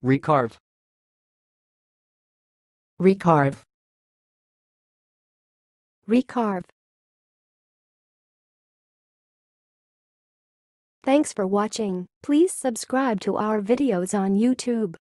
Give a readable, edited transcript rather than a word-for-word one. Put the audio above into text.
recarve, recarve, recarve. Thanks for watching. Please subscribe to our videos on YouTube.